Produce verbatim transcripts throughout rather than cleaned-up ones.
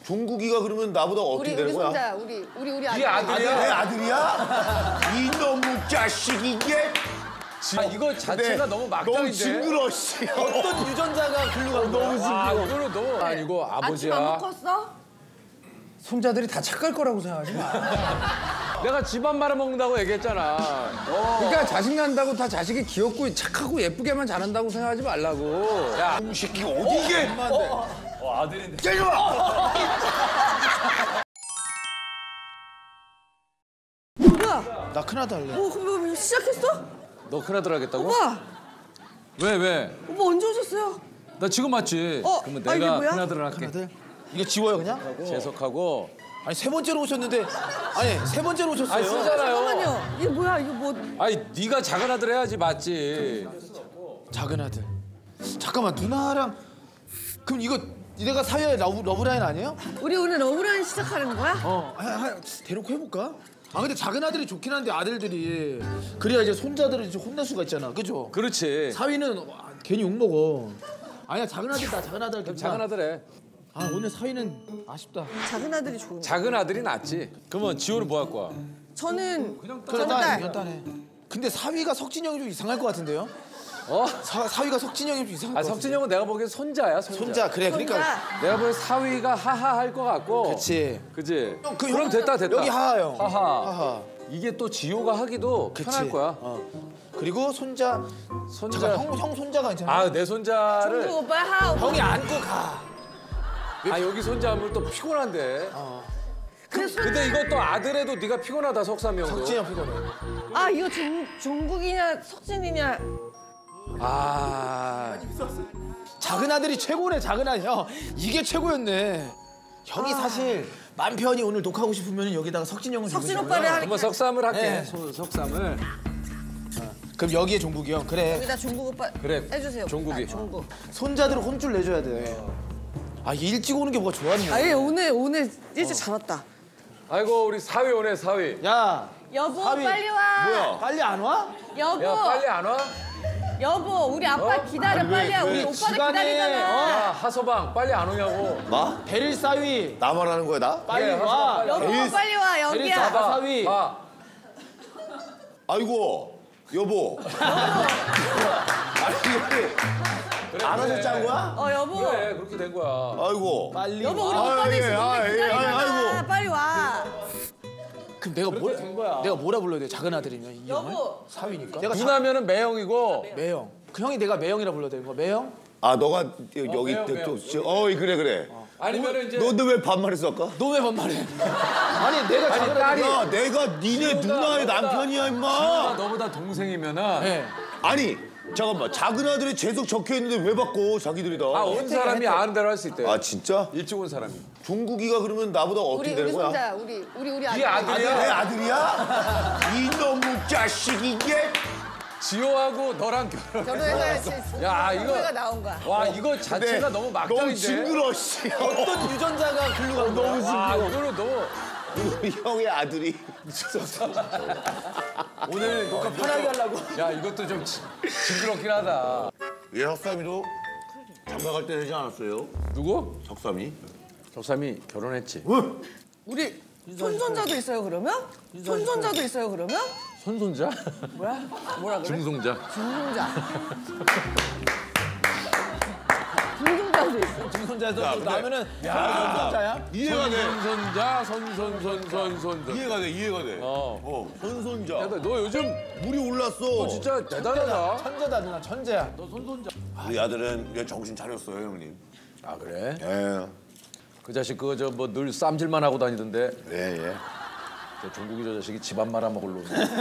종국이가 그러면 나보다 어떻게 우리, 되는 우리 거야? 손자, 우리 우리 우리 아들. 네 아들이야? 내 아들이야? 이놈의 자식 이게. 아, 이거 자체가 네, 너무 막장인데. 너무 징그러 씨. 어떤 유전자가 글로 간 거야? 너무 아, 징그러. 이거는 너무 아니고 아침 안 아버지야. 먹었어? 손자들이 다 착할 거라고 생각하지 마. 내가 집안 말아먹는다고 얘기했잖아. 어. 그러니까 자식 난다고 다 자식이 귀엽고 착하고 예쁘게만 자란다고 생각하지 말라고. 야, 이 새끼가 어디 이게? 어, 아들인데. 때려봐. 뭐야? 나 큰아들 할래. 어, 그럼 뭐 시작했어? 너 큰아들 하겠다고? 오빠, 왜, 왜? 오빠 언제 오셨어요? 나 지금 왔지. 어, 그러면 아, 이게 내가 뭐야? 큰아들을 할게. 큰아들? 이거 지워요 그냥? 재석하고. 아니 세 번째로 오셨는데 아니 세 번째로 오셨어요. 아니, 쓰잖아요. 잠깐만요. 이게 뭐야? 이거 뭐? 아니, 네가 작은 아들 해야지 맞지. 작은 아들. 잠깐만 누나랑 그럼 이거 내가 사회의 러브, 러브라인 아니에요? 우리 오늘 러브라인 시작하는 거야? 어, 하, 하, 대놓고 해볼까? 아 근데 작은 아들이 좋긴 한데 아들들이 그래야 이제 손자들을 이제 혼낼 수가 있잖아, 그죠? 그렇지. 사위는 와, 괜히 욕 먹어. 아니야 작은 아들 나 작은 아들 그럼 작은 아들 해. 아 오늘 사위는 아쉽다. 작은 아들이 좋은 거. 작은 아들이 낫지. 그러면 지호는 뭐 할 거야? 저는 그래 저는 딸 딸. 그냥 딸해. 근데 사위가 석진이 형이 좀 이상할 것 같은데요? 어? 사, 사위가 석진이 형이 좀 이상할 아, 것 석진이 같은데. 형은 내가 보기엔 손자야, 손자. 손자 그래 그러니까. 손자. 내가 보기엔 사위가 하하 할 것 같고. 그치. 그지? 형, 그 그럼 형- 됐다, 됐다. 여기 하하 형. 하하. 하하. 이게 또 지호가 하기도 그치. 편할 거야. 어. 그리고 손자. 손자. 잠깐 형, 형 손자가 있잖아. 아, 내 손자를. 종국 오빠 하. 오빠. 형이 안고 가. 아, 여기 손자 하면 또 피곤한데. 그래서 근데 이것도 아들 해도 네가 피곤하다, 석삼이 형도. 석진이 형 피곤해. 아 이거 종 종국이냐 석진이냐. 아. 작은 아들이 최고네 작은 아들. 형 이게 최고였네. 형이 사실 맘 편히 오늘 녹화하고 싶으면 여기다가 석진 형을 석진 주고 오빠를 싶어요. 하니까 한번 석삼을 할게. 네. 소- 석삼을. 그럼 여기에 종국이 형. 그래. 여기다 종국 오빠 그래. 해주세요. 종국이. 아, 종국. 손자들은 혼줄 내줘야 돼. 아 이게 일찍 오는 게 뭐가 좋았네. 아예 오늘 오늘 일찍 잘 왔다. 아이고, 우리 사위 오네, 사위. 야 여보 사위. 빨리 와. 뭐야? 빨리 안 와? 여보. 야, 빨리 안 와? 여보 우리 아빠 기다려 아니, 왜, 빨리 와. 왜? 우리 오빠를 시간이- 기다리잖아. 야, 하서방, 빨리 안 오냐고. 나? 베릴 사위. 나 말하는 거야 나? 빨리 그래, 와. 빨리 여보 에이. 빨리 와 베릴 여기야. 사바 사위. 아, 아이고 여보. 아니 그래, 안 그래. 하셨지 한 거야? 어 여보. 그래, 그렇게 된 거야. 아이고. 빨리 여보 우리 와. 오빠들 예, 있으면 아, 우리 예, 기다리잖아. 아이고. 빨리 와. 그럼 내가 뭐 된 거야. 내가 뭐라 불러야 돼? 작은 아들이면 이 형을? 여보. 사위니까. 내가 자, 누나면은 매형이고. 매형. 그 형이 내가 매형이라 불러야 되는 거야? 매형? 아 너가 여기 매워, 또 매워. 저- 어이 그래 그래. 아니면은 이제. 너 근데 왜 반말했어 아까? 너 왜 반말해? 아니 내가 아니, 작은 딸이- 아들. 야 내가 니네 누나의 너보다- 남편이야 누나가 임마. 너보다 동생이면은. 네. 아니 잠깐만 작은 아들이 재석 적혀 있는데 왜 바꿔 자기들이 다? 아, 온 사람이 아는 대로 할 수 있대. 아 진짜? 일찍 온 사람이. 종국이가 그러면 나보다 어떻게 우리 되는 우리 거야? 손자 우리 우리 우리 네 아들. 아들이야? 내 아들이야? 이놈의 자식 이게. 지호하고 너랑 결혼. 결혼해서 야, 이거- 종국이가 나온 거야. 와, 이거 자체가 너무 막장인데. 너무 징그러 씨. 어떤 유전자가 글로 간 거야? 너무 와, 징그러. 이거는 너무. 우리 형의 아들이. 오늘 녹화 편하게 하려고. 야, 이것도 좀 지- 징그럽긴 하다. 얘 석삼이도 장가 갈 때 되지 않았어요? 누구? 석삼이? 석삼이 결혼했지. 우리 손손자도 있어요 그러면? 손손자도 있어요 그러면? 손손자? 뭐야? 뭐라 그래? 중손자. 중손자. 중손자도 있어. 중손자에서 야, 또 근데- 나면은 손자야? 이해가 돼. 손손자, 손손손손손. 이해가 돼. 이해가 돼. 어. 어. 손손자. 야, 너, 너 요즘 물이 올랐어. 너 진짜 대단하다. 천재다 누나 천재야. 너 손손자. 우리 아들은 이제 정신 차렸어요 형님. 아, 그래? 예. 그 자식 그거 저 뭐 늘 쌈질만 하고 다니던데. 예 예. 저 종국이 저 자식이 집안 말아먹을로.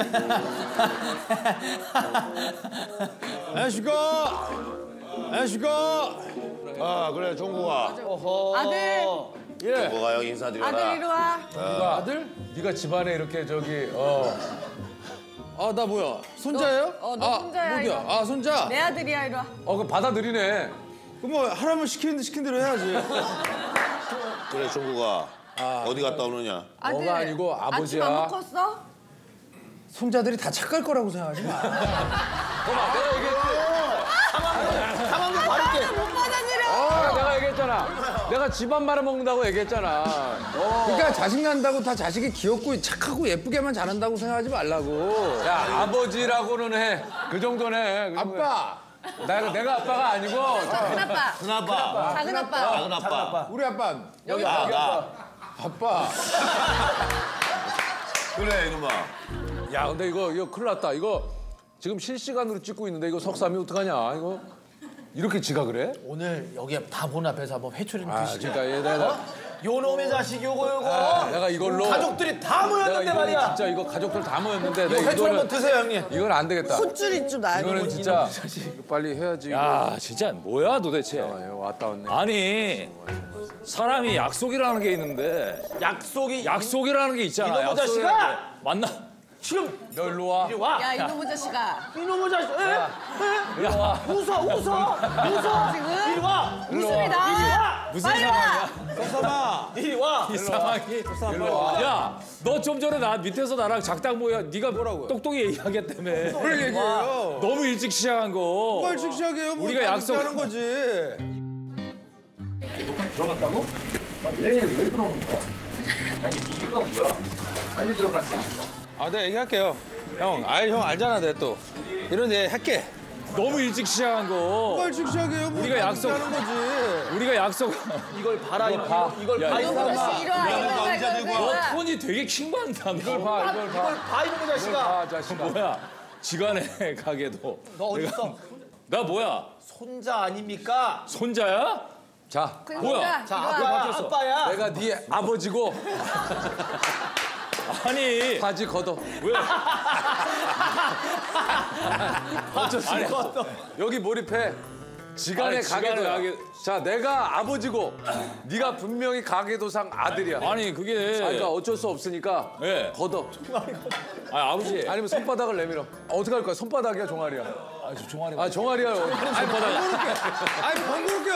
안녕하십니까. 안녕하십니까. 아 그래 종국아. 아들 예. 종국아 형 인사드려라. 아들 이리 와. 네가 아들? 네가 집안에 이렇게 저기 어. 아 나 뭐야? 손자예요? 너, 어, 너 아, 손자야, 누구야? 이거. 아 손자. 내 아들이야 이리 와. 어, 그 받아들이네. 그럼 뭐 하라면 시키는 시킨 대로 해야지. 그래 종국아. 어디 갔다 오느냐? 아들. 너가 아니고 아버지야. 아침 안 먹었어? 손자들이 다 착할 거라고 생각하지 마. 내가 얘기했지. 상황을 바를게. 못 받아들여. 어, 내가 얘기했잖아. 내가 집안 말아먹는다고 얘기했잖아. 그러니까 자식 난다고 다 자식이 귀엽고 착하고 예쁘게만 자란다고 생각하지 말라고. 야 아버지라고는 해. 그 정도는 해. 그 정도는 해. 아빠, 내가, 내가 아빠가 아니고 큰 아빠. 큰아빠. 작은 아빠. 작은 아빠. 우리 아빠. 여기 아, 나. 아빠. 그래, 이놈아. 야 근데 이거 이거 큰일 났다. 이거 지금 실시간으로 찍고 있는데 이거 석삼이 어떡하냐 이거. 이렇게 지각을 해? 오늘 여기 다 보는 앞에서 한번 회초리 아 드시죠. 그러니까 얘 내가 요놈의 자식 요거 요거. 아, 내가 이걸로 가족들이 다 내가 모였는데 이걸로 말이야. 진짜 이거 가족들 다 모였는데 이거 내가 회초리 한번 이거는 드세요 형님. 이건 안 되겠다. 콧줄이 좀 나요. 이거는 진짜 이거 빨리 해야지. 이거. 야, 진짜 뭐야 도대체? 아, 이거 왔다 왔네. 아니 사람이 약속이라는 게 있는데 약속이 약속이라는 게 있잖아. 이놈의 약속이라는 자식아! 게. 만나. 지금 너 일로 와. 이리 와. 야 이놈의 자식아. 이놈의 자식. 에? 에? 이리 와. 웃어 웃어 웃어. 지금 이리 와. 웃음이다. 무슨 빨리 와. 상황이야? 이리 와. 이 상황이. 일로 와. 야, 너 좀 전에 나 밑에서 나랑 작당 모야. 네가 뭐라고? 똑똑히 얘기하겠다며. 뭘 얘기해요? 너무 일찍 시작한 거. 뭘 씩씩하게요? 뭐 우리가 다 약속- 하는 거지. 아, 내가 얘기할게요. 형, 알, 형 알잖아, 내가 또. 이런 얘기 할게. 너무 일찍 시작한 거. 뭘 씩씩하게요? 뭐 우리가 다 약속- 하는 거지. 우리가 약속. 이걸 봐라 이거 봐. 이걸 야, 봐 이거 이놈의 이놈의 자식. 자식 이리 와. 이리 와. 남자 이리 들고 와. 너 톤이 되게 킹받는다. 이걸 봐, 이걸 봐. 이걸 봐 이놈의 자식아. 봐, 자식아. 뭐야? 지간의 가게도. 너 어디 있어? 나 뭐야? 손자 아닙니까? 손자야? 자, 큰 뭐야? 손자, 자 이리 와. 아빠야 아빠야. 내가 네 아버지고 아니 바지 걷어. 왜? 어쩔 수 아니, 없어. 여기 몰입해. 지간의 아니, 지간의 가게도야. 가게- 자, 내가 아버지고 네가 분명히 가게도상 아들이야. 아니 그게. 아, 그러니까 어쩔 수 없으니까 예. 걷어. 아니 아버지. 아니면 손바닥을 내밀어. 어떻게 할 거야? 손바닥이야, 종아리야? 아니 저 종아리. 아, 종아리야. 아니 바닥. 아니 번거롭게.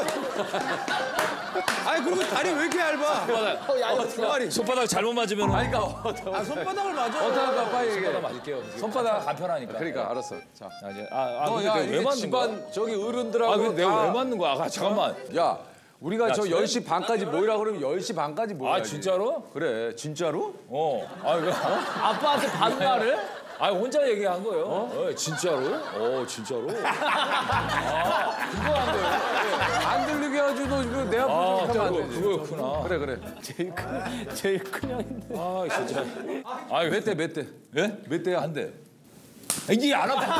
아니 그리고 다리 왜 이렇게 얇아? 손바닥. 어, 야 이거 종아리. 손바닥 잘못 맞으면. 아니, 그러니까 어떻게 아 손바닥을 맞아. 어떻게 할까? 빨리 얘기해. 손바닥 맞을게요. 손바닥. 간편하니까. 그러니까 알았어. 자. 아, 이제, 아, 아 너, 근데 야, 내가 이게 왜 맞는 집안 거야? 저기 어른들하고 아 근데 내가 다- 왜 맞는 거야? 아 잠깐만. 야, 우리가 야, 저 진짜? 열 시 반까지 모이라 그러면 열 시 반까지 모여. 아 진짜로? 그래, 진짜로? 어. 아 왜? 어? 아빠한테 반말을? 아 혼자 얘기한 거예요. 어? 진짜로? 어 진짜로? 아 그거 한 거예요? 안 들리게 해가지고 너 지금 내 앞에서 아 이렇게 하면 안 그거 되지. 그거였구나. 그래, 그래. 제일 큰 제일 큰 형인데. 아 진짜. 아 몇 대, 몇 대? 예? 몇 대야? 안 돼. 이게 안 아파.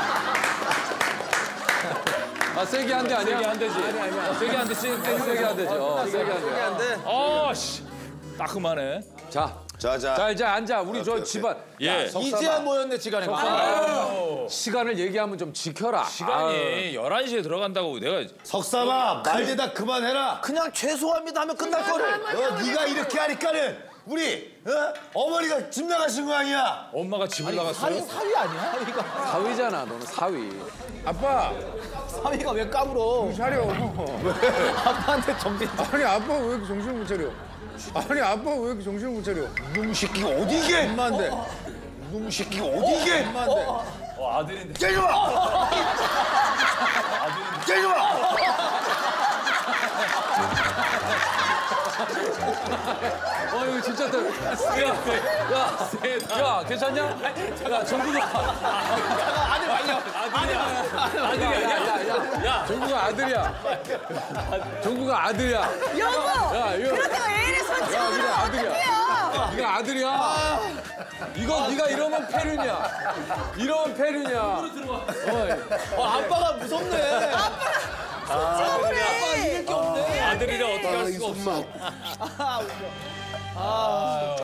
아, 세게 한 대 아니야? 세게 안 되지. 아니 아니야. 세게 안 되지. 세게 안 되지. 어, 세게 안 돼. 아 씨. 따끔하네. 자, 자, 자. 자, 이제 앉아. 우리 저 오케이, 집안. 예. 이제야 모였네 지간에. 시간을 얘기하면 좀 지켜라. 시간이 열한 시에 들어간다고 내가 석삼아, 말대다 그만해라. 그냥 죄송합니다 하면 끝날 거를. 어, 네가 이렇게 하니까는 우리 어? 어머니가 집 나가신 거 아니야? 엄마가 집을 나갔어요. 사위 사위 아니야? 사위가 사위잖아, 너는 사위. 아빠 사위가 왜 까불어? 차려. 아빠한테 정신. 아니 아빠 왜 이렇게 정신을 못 차려? 아니 아빠 왜 이렇게 정신을 못 차려? 이놈 새끼가 어디 이게? 엄마인데. 이놈 새끼가 어디 이게? 엄마인데. 어, 아들인데. 깨져봐! 깨져봐! 어, 이거 진짜. 또- 야, 야, 야, 야, 괜찮냐? 야, 정국아. 아들 말려. 아들이야. 아들이야. 야, 야, 야. 정국아 아들이야. 정국아 아들이야. 여보. 야, 이거. 그렇다고 애를 손짓으로 야, 그래, 아들이야. 어떡해요? 네가 아들이야. 이거 네가 이러면 패륜이야. 이러면 패륜이야. 어, 아빠가 무섭네. 손짓으로 해. 아들이라 어떻게 할 수가 없어. 아,